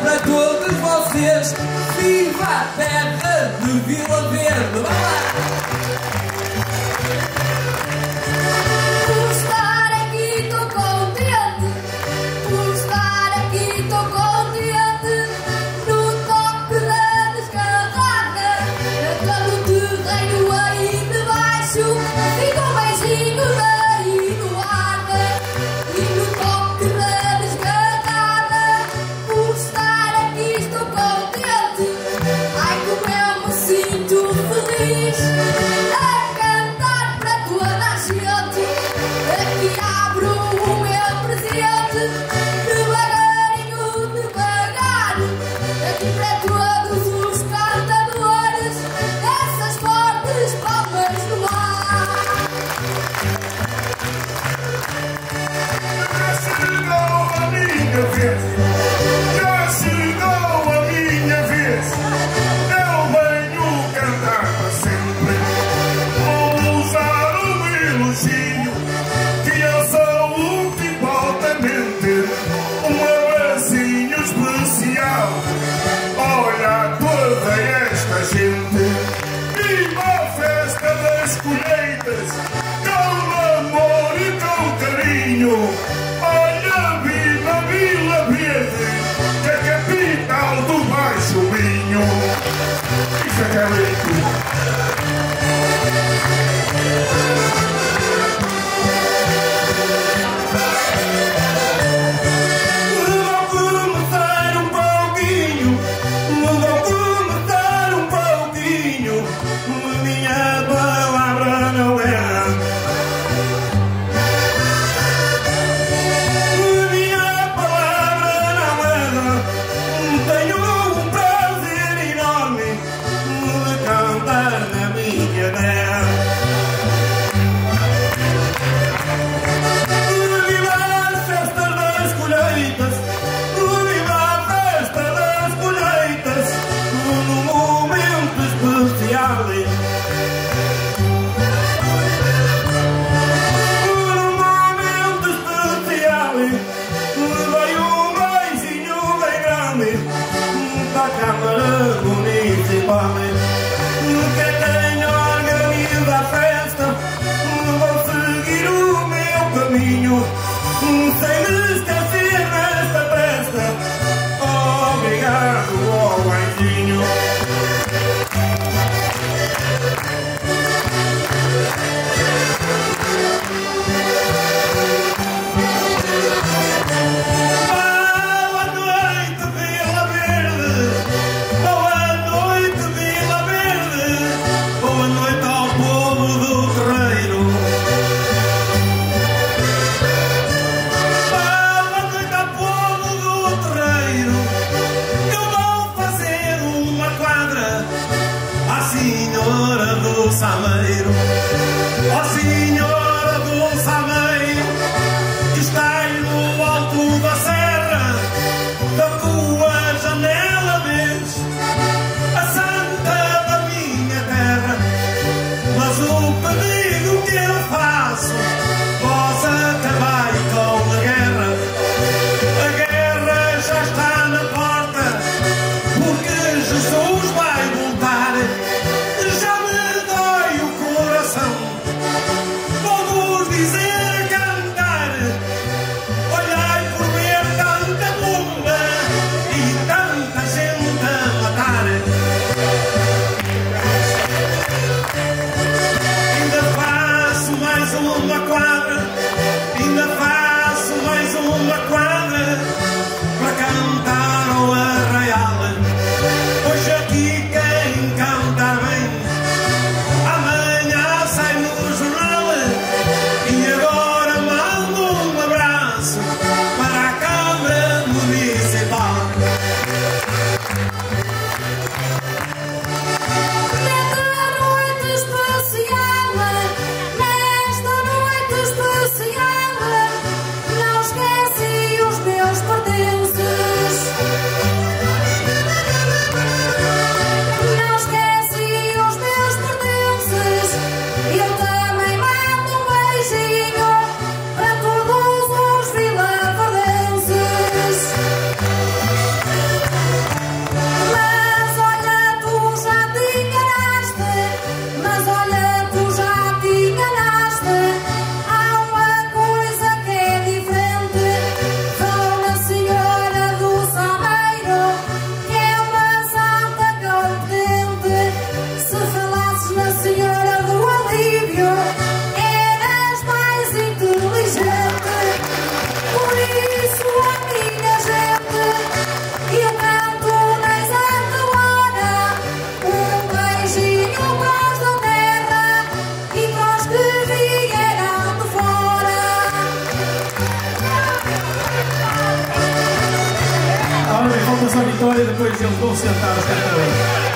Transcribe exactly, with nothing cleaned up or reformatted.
para todos vocês. Viva a terra de Vila Verde! Vai lá! Por estar aqui tô contente, por estar aqui tô contente, no toque da descarrada, todo o terreno aí debaixo, fica um beijinho daí no ar, e no toque da descarrada, por estar aqui estou contente, ai como eu me sinto feliz, a cantar para toda a gente, aqui abro o meu presente, devagarinho, devagar, aqui para todos os cantadores, essas fortes palmas no ar. Já chegou a minha vez, já chegou a minha vez, eu venho cantar para sempre, vou usar o elogio, que eu sou um tipo altamente, um abracinho especial, olha toda esta gente, viva a festa das colheitas, com amor e com carinho, olha viva Vila Verde. nossa vitória, depois eles vão sentar os cartões.